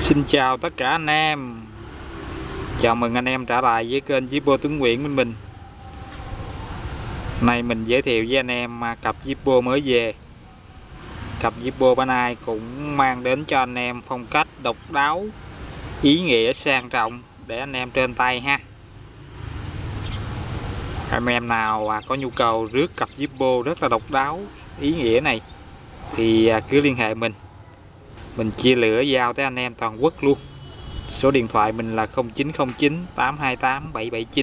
Xin chào tất cả anh em. Chào mừng anh em trở lại với kênh Zippo Tuấn Nguyễn bên mình. Nay mình giới thiệu với anh em cặp Zippo mới về. Cặp Zippo bữa nay cũng mang đến cho anh em phong cách độc đáo, ý nghĩa sang trọng để anh em trên tay ha. Anh em nào có nhu cầu rước cặp Zippo rất là độc đáo, ý nghĩa này thì cứ liên hệ mình. Mình chia lửa giao tới anh em toàn quốc luôn. Số điện thoại mình là 0909 828 779.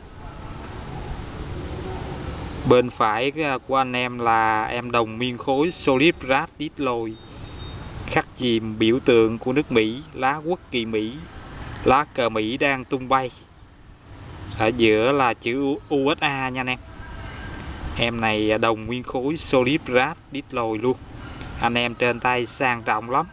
Bên phải của anh em là em đồng nguyên khối Solid Brass Disloy, khắc chìm biểu tượng của nước Mỹ, lá quốc kỳ Mỹ, lá cờ Mỹ đang tung bay. Ở giữa là chữ USA nha anh em. Em này đồng nguyên khối Solid Brass Disloy luôn. Anh em trên tay sang trọng lắm.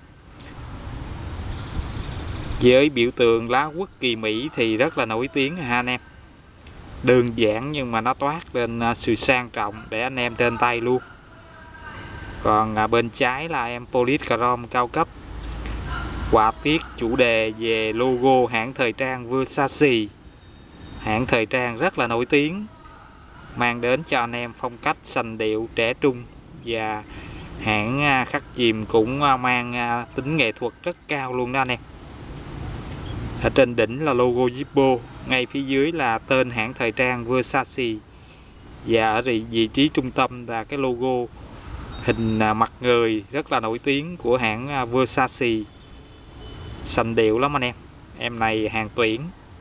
Với biểu tượng lá quốc kỳ Mỹ thì rất là nổi tiếng ha anh em. Đơn giản nhưng mà nó toát lên sự sang trọng để anh em trên tay luôn. Còn bên trái là em polish chrome cao cấp, họa tiết chủ đề về logo hãng thời trang Versace, hãng thời trang rất là nổi tiếng, mang đến cho anh em phong cách sành điệu trẻ trung. Và hãng khắc chìm cũng mang tính nghệ thuật rất cao luôn đó anh em. Ở trên đỉnh là logo Zippo, ngay phía dưới là tên hãng thời trang Versace, và ở vị trí trung tâm là cái logo hình mặt người rất là nổi tiếng của hãng Versace. Sành điệu lắm anh em. Em này hàng tuyển.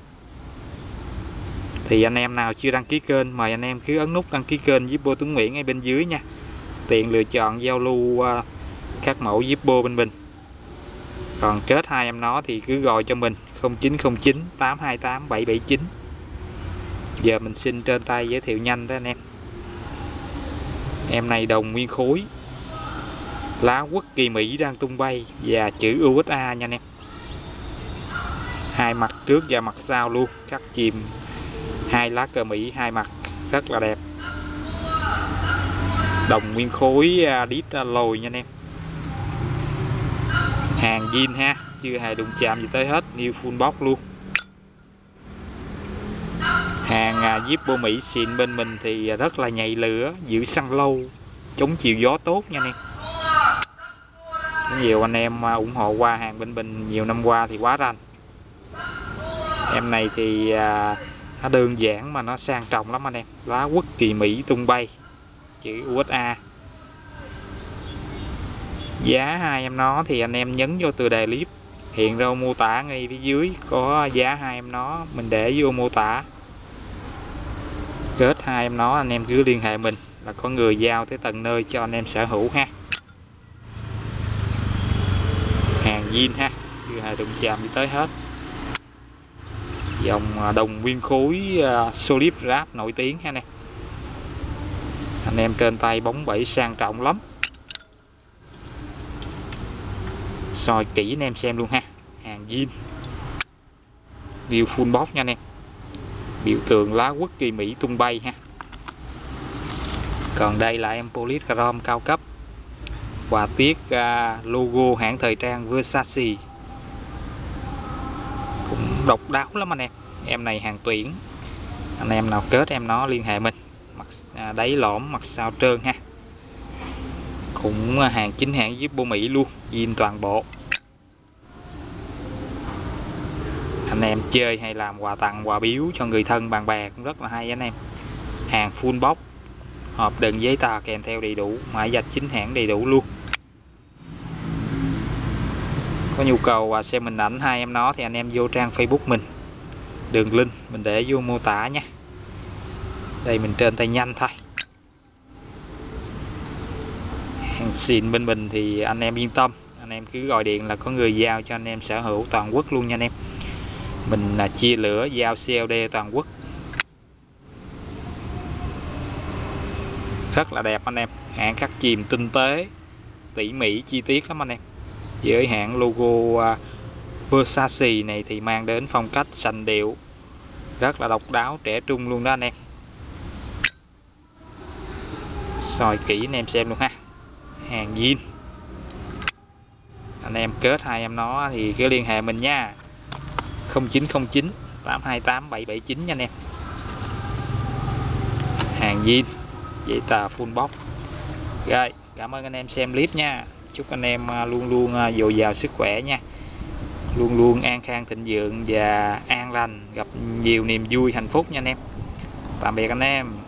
Thì anh em nào chưa đăng ký kênh, mời anh em cứ ấn nút đăng ký kênh Zippo Tuấn Nguyễn ngay bên dưới nha. Tiện lựa chọn giao lưu các mẫu Zippo bên mình. Còn kết hai em nó thì cứ gọi cho mình 0909 828 779. Giờ mình xin trên tay giới thiệu nhanh đó anh em. Em này đồng nguyên khối, lá quốc kỳ Mỹ đang tung bay và chữ USA nha anh em. Hai mặt trước và mặt sau luôn, khắc chìm hai lá cờ Mỹ hai mặt rất là đẹp. Đồng nguyên khối đít lồi nha anh em. Hàng zin ha, chưa hề đụng chạm gì tới hết, new full box luôn. Hàng Zippo Mỹ xịn bên mình thì rất là nhạy lửa, giữ xăng lâu, chống chịu gió tốt nha anh em. Nhiều anh em ủng hộ qua hàng bên mình nhiều năm qua thì quá rành. Em này thì nó đơn giản mà nó sang trọng lắm anh em. Lá quốc kỳ Mỹ tung bay, chữ USA. Giá hai em nó thì anh em nhấn vô từ đề clip hiện ra mô tả ngay phía dưới có giá hai em nó, mình để vô mô tả. Kết hai em nó anh em cứ liên hệ mình là có người giao tới tận nơi cho anh em sở hữu ha. Hàng zin ha, chưa hề đụng chạm đi tới hết. Dòng đồng nguyên khối Solid Brass nổi tiếng ha nè. Anh em trên tay bóng bẩy sang trọng lắm. Soi kỹ anh em xem luôn ha. Hàng zin, view full box nha anh em. Biểu tượng lá quốc kỳ Mỹ tung bay ha. Còn đây là em polish chrome cao cấp, họa tiết logo hãng thời trang Versace, cũng độc đáo lắm anh em. Em này hàng tuyển. Anh em nào kết em nó liên hệ mình. Mặt đáy lõm, mặt sau trơn ha. Cũng hàng chính hãng Zippo Mỹ luôn, zin toàn bộ. Anh em chơi hay làm quà tặng, quà biếu cho người thân bạn bè cũng rất là hay anh em. Hàng full box, hộp đựng giấy tờ kèm theo đầy đủ, mã vạch chính hãng đầy đủ luôn. Có nhu cầu xem hình ảnh hai em nó thì anh em vô trang Facebook mình, đường link mình để vô mô tả nha. Đây mình trên tay nhanh thôi. Hàng xịn bên mình thì anh em yên tâm, anh em cứ gọi điện là có người giao cho anh em sở hữu toàn quốc luôn nha anh em. Mình chia lửa giao COD toàn quốc. Rất là đẹp anh em. Hãng khắc chìm tinh tế, tỉ mỉ chi tiết lắm anh em. Với hãng logo Versace này thì mang đến phong cách sành điệu, rất là độc đáo trẻ trung luôn đó anh em. Soi kỹ anh em xem luôn ha. Hàng zin, anh em kết hai em nó thì cứ liên hệ mình nha, 0909 828 779 nha anh em. Hàng zin, giấy tờ full box. Rồi, cảm ơn anh em xem clip nha. Chúc anh em luôn luôn dồi dào sức khỏe nha, luôn luôn an khang thịnh vượng và an lành, gặp nhiều niềm vui hạnh phúc nha anh em. Tạm biệt anh em.